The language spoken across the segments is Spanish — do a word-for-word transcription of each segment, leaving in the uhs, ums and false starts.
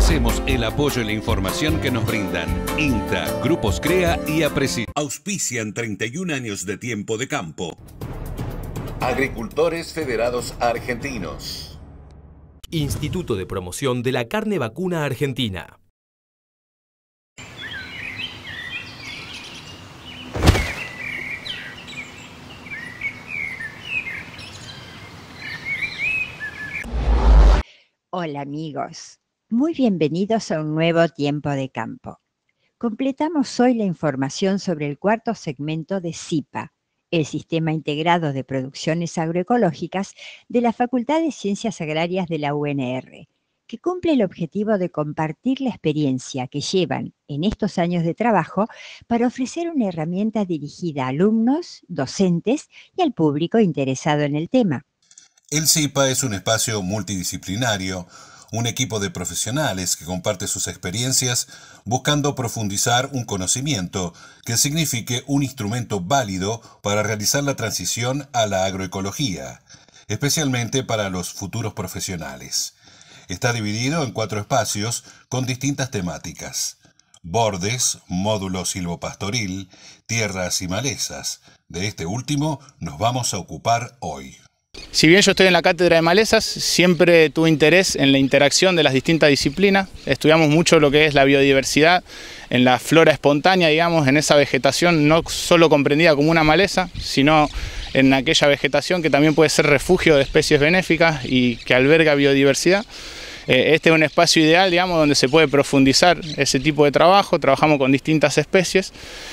Agradecemos el apoyo y la información que nos brindan INTA, Grupos CREA y APRESID. Auspician treinta y un años de tiempo de campo. Agricultores Federados Argentinos. Instituto de Promoción de la Carne Vacuna Argentina. Hola amigos, muy bienvenidos a un nuevo tiempo de campo. Completamos hoy la información sobre el cuarto segmento de SIPA, el Sistema Integrado de Producciones Agroecológicas de la Facultad de Ciencias Agrarias de la U N R, que cumple el objetivo de compartir la experiencia que llevan en estos años de trabajo para ofrecer una herramienta dirigida a alumnos, docentes y al público interesado en el tema. El SIPA es un espacio multidisciplinario, un equipo de profesionales que comparte sus experiencias buscando profundizar un conocimiento que signifique un instrumento válido para realizar la transición a la agroecología, especialmente para los futuros profesionales. Está dividido en cuatro espacios con distintas temáticas: bordes, módulo silvopastoril, tierras y malezas. De este último nos vamos a ocupar hoy. Si bien yo estoy en la cátedra de malezas, siempre tuve interés en la interacción de las distintas disciplinas. Estudiamos mucho lo que es la biodiversidad, en la flora espontánea, digamos, en esa vegetación no solo comprendida como una maleza, sino en aquella vegetación que también puede ser refugio de especies benéficas y que alberga biodiversidad. Este es un espacio ideal, digamos, donde se puede profundizar ese tipo de trabajo. Trabajamos con distintas especies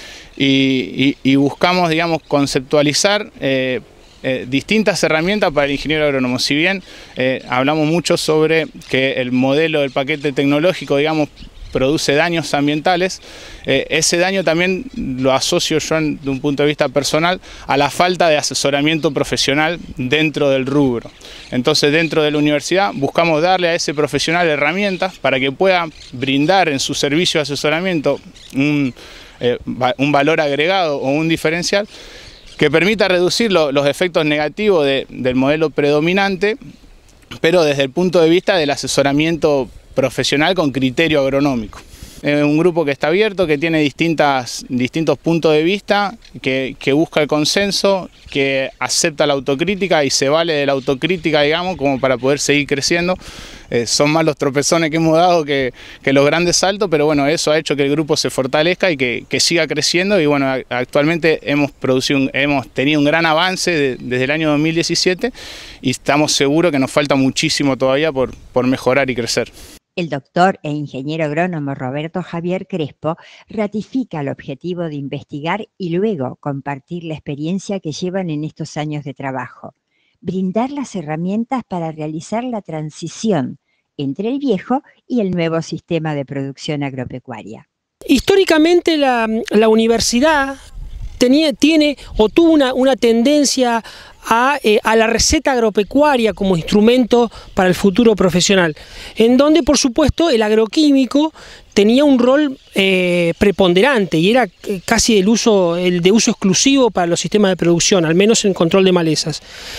y, y, y buscamos, digamos, conceptualizar eh, Eh, distintas herramientas para el ingeniero agrónomo. Si bien eh, hablamos mucho sobre que el modelo del paquete tecnológico, digamos, produce daños ambientales, eh, ese daño también lo asocio yo en, de un punto de vista personal a la falta de asesoramiento profesional dentro del rubro. Entonces, dentro de la universidad buscamos darle a ese profesional herramientas para que pueda brindar en su servicio de asesoramiento un, eh, un valor agregado o un diferencial que permita reducir lo, los efectos negativos de, del modelo predominante, pero desde el punto de vista del asesoramiento profesional con criterio agronómico. Es un grupo que está abierto, que tiene distintas, distintos puntos de vista, que, que busca el consenso, que acepta la autocrítica y se vale de la autocrítica, digamos, como para poder seguir creciendo. Eh, son más los tropezones que hemos dado que, que los grandes saltos, pero bueno, eso ha hecho que el grupo se fortalezca y que, que siga creciendo. Y bueno, actualmente hemos, producido un, hemos tenido un gran avance de, desde el año dos mil diecisiete y estamos seguros que nos falta muchísimo todavía por, por mejorar y crecer. El doctor e ingeniero agrónomo Roberto Javier Crespo ratifica el objetivo de investigar y luego compartir la experiencia que llevan en estos años de trabajo, brindar las herramientas para realizar la transición entre el viejo y el nuevo sistema de producción agropecuaria. Históricamente la, la universidad tenía, tiene o tuvo una, una tendencia A, eh, a la receta agropecuaria como instrumento para el futuro profesional, en donde por supuesto el agroquímico tenía un rol eh, preponderante y era casi el, uso, el de uso exclusivo para los sistemas de producción, al menos en control de malezas.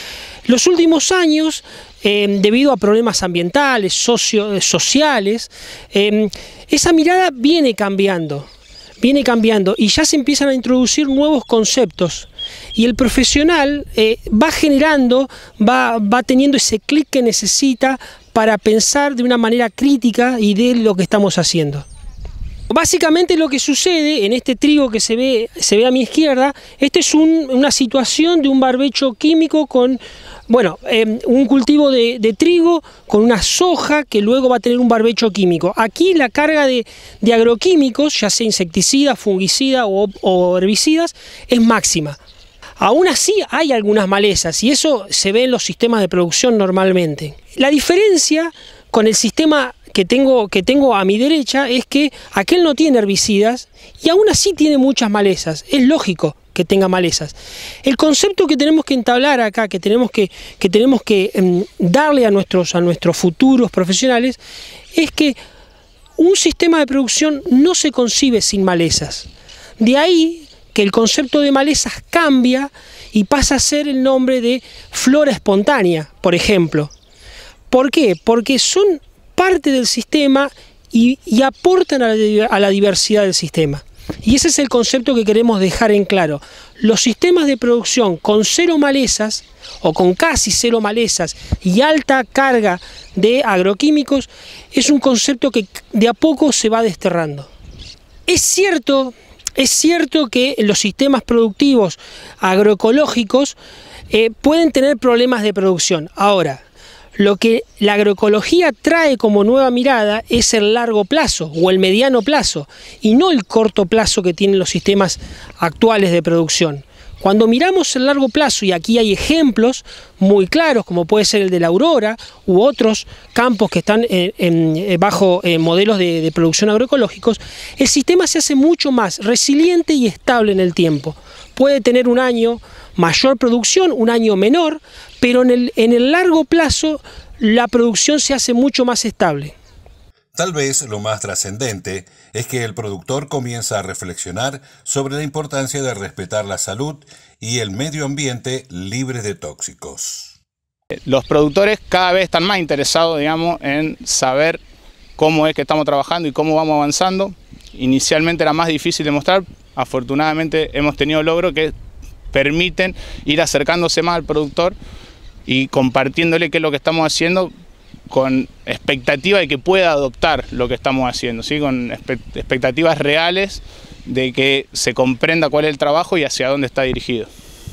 Los últimos años, eh, debido a problemas ambientales, socio, sociales, eh, esa mirada viene cambiando. viene cambiando y ya se empiezan a introducir nuevos conceptos y el profesional eh, va generando, va, va teniendo ese clic que necesita para pensar de una manera crítica y de lo que estamos haciendo. Básicamente lo que sucede en este trigo que se ve, se ve a mi izquierda, este es un, una situación de un barbecho químico con, bueno, eh, un cultivo de, de trigo con una soja que luego va a tener un barbecho químico. Aquí la carga de, de agroquímicos, ya sea insecticidas, fungicidas o, o herbicidas, es máxima. Aún así hay algunas malezas y eso se ve en los sistemas de producción normalmente. La diferencia con el sistema que tengo, que tengo a mi derecha es que aquel no tiene herbicidas y aún así tiene muchas malezas. Es lógico que tenga malezas. El concepto que tenemos que entablar acá, que tenemos que, que, tenemos que um, darle a nuestros, a nuestros futuros profesionales, es que un sistema de producción no se concibe sin malezas. De ahí que el concepto de malezas cambia y pasa a ser el nombre de flora espontánea, por ejemplo. ¿Por qué? Porque son parte del sistema y, y aportan a la, a la diversidad del sistema. Y ese es el concepto que queremos dejar en claro. Los sistemas de producción con cero malezas o con casi cero malezas y alta carga de agroquímicos es un concepto que de a poco se va desterrando. Es cierto, es cierto que los sistemas productivos agroecológicos eh, pueden tener problemas de producción. Ahora, lo que la agroecología trae como nueva mirada es el largo plazo o el mediano plazo y no el corto plazo que tienen los sistemas actuales de producción. Cuando miramos el largo plazo, y aquí hay ejemplos muy claros, como puede ser el de la Aurora u otros campos que están en, en, bajo en modelos de, de producción agroecológicos, el sistema se hace mucho más resiliente y estable en el tiempo. Puede tener un año mayor producción, un año menor, pero en el, en el largo plazo la producción se hace mucho más estable. Tal vez lo más trascendente es que el productor comienza a reflexionar sobre la importancia de respetar la salud y el medio ambiente libres de tóxicos. Los productores cada vez están más interesados, digamos, en saber cómo es que estamos trabajando y cómo vamos avanzando. Inicialmente era más difícil de mostrar, afortunadamente hemos tenido logros que permiten ir acercándose más al productor y compartiéndole qué es lo que estamos haciendo, con expectativa de que pueda adoptar lo que estamos haciendo, ¿sí? Con expectativas reales de que se comprenda cuál es el trabajo y hacia dónde está dirigido.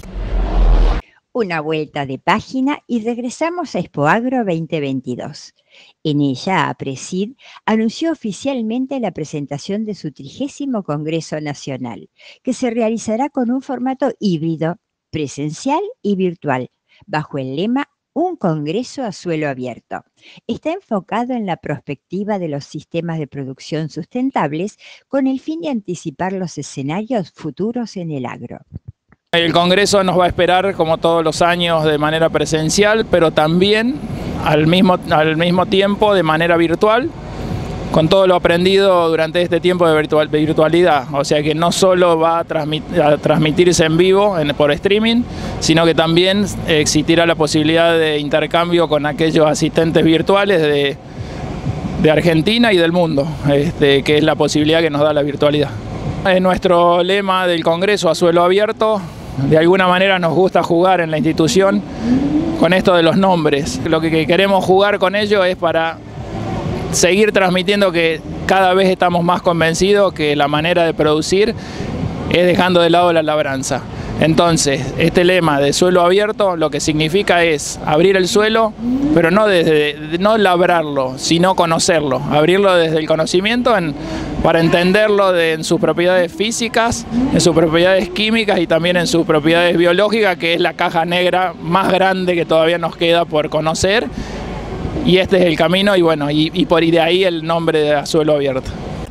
Una vuelta de página y regresamos a Expoagro veinte veintidós. En ella, APRESID anunció oficialmente la presentación de su trigésimo Congreso Nacional, que se realizará con un formato híbrido, presencial y virtual, bajo el lema Un Congreso a Suelo Abierto. Está enfocado en la prospectiva de los sistemas de producción sustentables con el fin de anticipar los escenarios futuros en el agro. El Congreso nos va a esperar como todos los años de manera presencial, pero también al mismo, al mismo tiempo de manera virtual, con todo lo aprendido durante este tiempo de, virtual, de virtualidad. O sea que no solo va a, transmit, a transmitirse en vivo en, por streaming, sino que también existirá la posibilidad de intercambio con aquellos asistentes virtuales de, de Argentina y del mundo, este, que es la posibilidad que nos da la virtualidad. En nuestro lema del Congreso a suelo abierto, de alguna manera nos gusta jugar en la institución con esto de los nombres. Lo que queremos jugar con ello es para seguir transmitiendo que cada vez estamos más convencidos que la manera de producir es dejando de lado la labranza. Entonces, este lema de suelo abierto lo que significa es abrir el suelo, pero no desde no labrarlo, sino conocerlo, abrirlo desde el conocimiento en, para entenderlo de, en sus propiedades físicas, en sus propiedades químicas y también en sus propiedades biológicas, que es la caja negra más grande que todavía nos queda por conocer. Y este es el camino y bueno, y, y por y de ahí el nombre de A Suelo Abierto.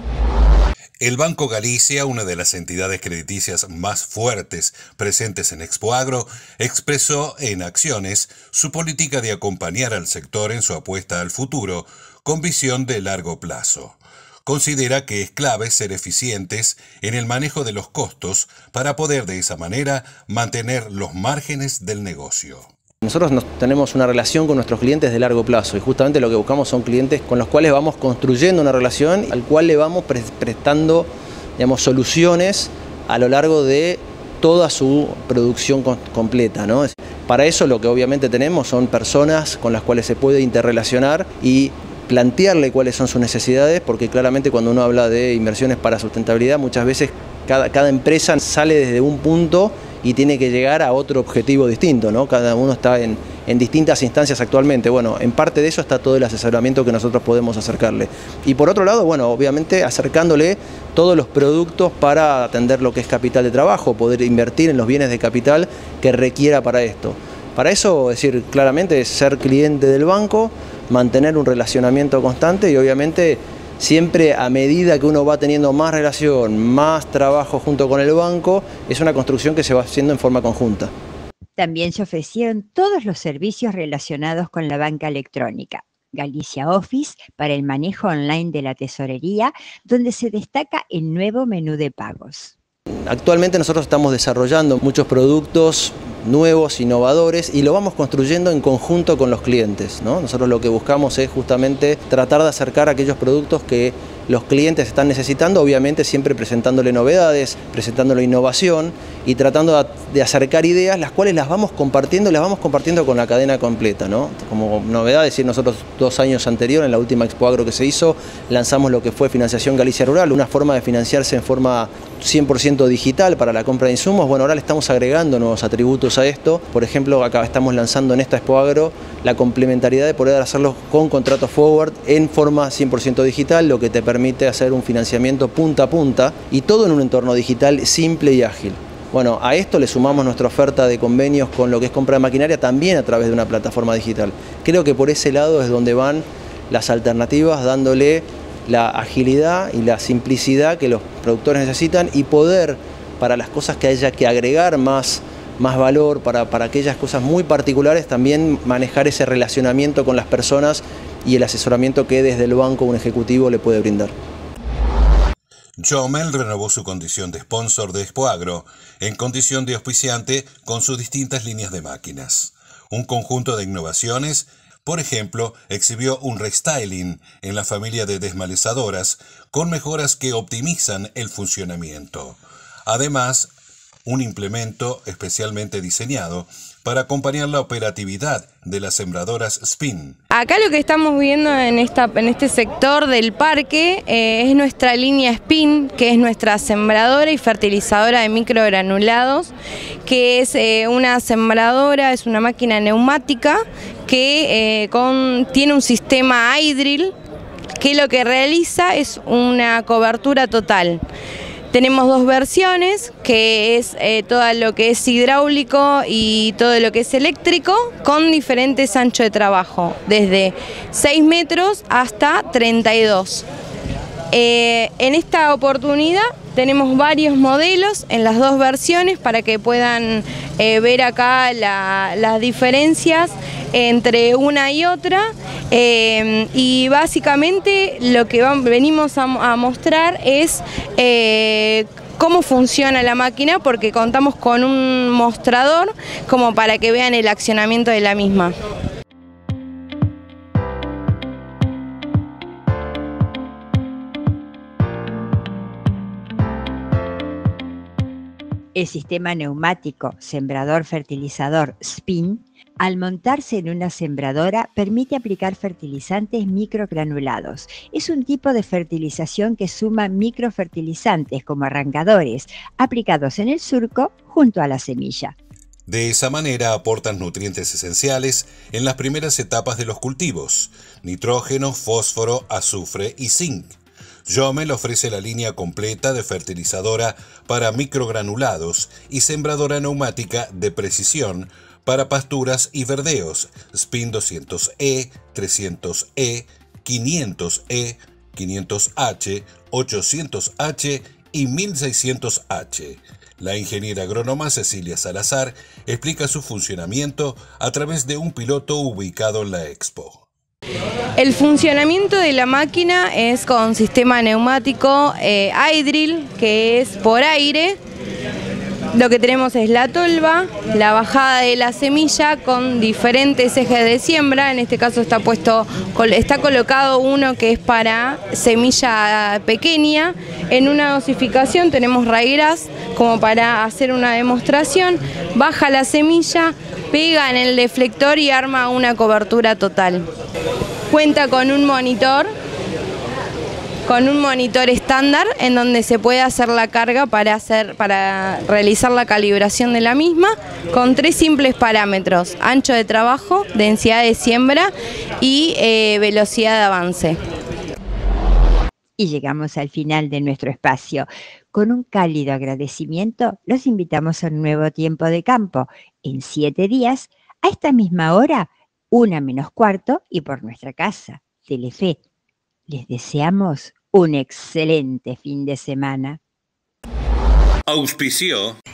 El Banco Galicia, una de las entidades crediticias más fuertes presentes en Expoagro, expresó en acciones su política de acompañar al sector en su apuesta al futuro con visión de largo plazo. Considera que es clave ser eficientes en el manejo de los costos para poder de esa manera mantener los márgenes del negocio. Nosotros nos, tenemos una relación con nuestros clientes de largo plazo y justamente lo que buscamos son clientes con los cuales vamos construyendo una relación al cual le vamos pre prestando, digamos, soluciones a lo largo de toda su producción con completa, ¿no? Para eso lo que obviamente tenemos son personas con las cuales se puede interrelacionar y plantearle cuáles son sus necesidades, porque claramente cuando uno habla de inversiones para sustentabilidad muchas veces cada, cada empresa sale desde un punto y tiene que llegar a otro objetivo distinto, ¿no? Cada uno está en, en distintas instancias actualmente. Bueno, en parte de eso está todo el asesoramiento que nosotros podemos acercarle. Y por otro lado, bueno, obviamente acercándole todos los productos para atender lo que es capital de trabajo, poder invertir en los bienes de capital que requiera para esto. Para eso, es decir, claramente es ser cliente del banco, mantener un relacionamiento constante y obviamente siempre a medida que uno va teniendo más relación, más trabajo junto con el banco, es una construcción que se va haciendo en forma conjunta. También se ofrecieron todos los servicios relacionados con la banca electrónica. Galicia Office para el manejo online de la tesorería, donde se destaca el nuevo menú de pagos. Actualmente nosotros estamos desarrollando muchos productos nuevos, innovadores, y lo vamos construyendo en conjunto con los clientes, ¿no? Nosotros lo que buscamos es justamente tratar de acercar aquellos productos que los clientes están necesitando, obviamente siempre presentándole novedades, presentándole innovación y tratando de acercar ideas, las cuales las vamos compartiendo, las vamos compartiendo con la cadena completa, ¿no? Como novedad, decir, nosotros dos años anteriores, en la última Expo Agro que se hizo, lanzamos lo que fue Financiación Galicia Rural, una forma de financiarse en forma cien por ciento digital para la compra de insumos. Bueno, ahora le estamos agregando nuevos atributos a esto. Por ejemplo, acá estamos lanzando en esta Expo Agro la complementariedad de poder hacerlo con contratos forward en forma cien por ciento digital, lo que te permite hacer un financiamiento punta a punta y todo en un entorno digital simple y ágil. Bueno, a esto le sumamos nuestra oferta de convenios con lo que es compra de maquinaria también a través de una plataforma digital. Creo que por ese lado es donde van las alternativas, dándole la agilidad y la simplicidad que los productores necesitan y poder, para las cosas que haya que agregar más, más valor, para, para aquellas cosas muy particulares, también manejar ese relacionamiento con las personas y el asesoramiento que desde el banco un ejecutivo le puede brindar. Jomel renovó su condición de sponsor de Expo Agro en condición de auspiciante con sus distintas líneas de máquinas. Un conjunto de innovaciones, por ejemplo, exhibió un restyling en la familia de desmalezadoras con mejoras que optimizan el funcionamiento. Además, un implemento especialmente diseñado para acompañar la operatividad de las sembradoras Spin. Acá lo que estamos viendo en, esta, en este sector del parque eh, es nuestra línea Spin, que es nuestra sembradora y fertilizadora de microgranulados, que es eh, una sembradora, es una máquina neumática que eh, con, tiene un sistema iDrill que lo que realiza es una cobertura total. Tenemos dos versiones, que es eh, todo lo que es hidráulico y todo lo que es eléctrico, con diferentes anchos de trabajo, desde seis metros hasta treinta y dos. Eh, en esta oportunidad tenemos varios modelos en las dos versiones para que puedan eh, ver acá la, las diferencias entre una y otra, eh, y básicamente lo que vamos, venimos a, a mostrar es eh, cómo funciona la máquina, porque contamos con un mostrador como para que vean el accionamiento de la misma. El sistema neumático sembrador-fertilizador Spin, al montarse en una sembradora, permite aplicar fertilizantes microgranulados. Es un tipo de fertilización que suma microfertilizantes como arrancadores, aplicados en el surco junto a la semilla. De esa manera aportan nutrientes esenciales en las primeras etapas de los cultivos: nitrógeno, fósforo, azufre y zinc. Jomel ofrece la línea completa de fertilizadora para microgranulados y sembradora neumática de precisión para pasturas y verdeos, Spin doscientos E, trescientos E, quinientos E, quinientos H, ochocientos H y mil seiscientos H. La ingeniera agrónoma Cecilia Salazar explica su funcionamiento a través de un piloto ubicado en la Expo. El funcionamiento de la máquina es con sistema neumático eh, iDrill, que es por aire. Lo que tenemos es la tolva, la bajada de la semilla con diferentes ejes de siembra. En este caso está puesto, está colocado uno que es para semilla pequeña. En una dosificación tenemos raigras como para hacer una demostración. Baja la semilla, pega en el deflector y arma una cobertura total. Cuenta con un monitor, con un monitor estándar en donde se puede hacer la carga para, hacer, para realizar la calibración de la misma, con tres simples parámetros: ancho de trabajo, densidad de siembra y eh, velocidad de avance. Y llegamos al final de nuestro espacio. Con un cálido agradecimiento, los invitamos a un nuevo tiempo de campo, en siete días, a esta misma hora, una menos cuarto, y por nuestra casa, Telefe. Les deseamos un excelente fin de semana. Auspició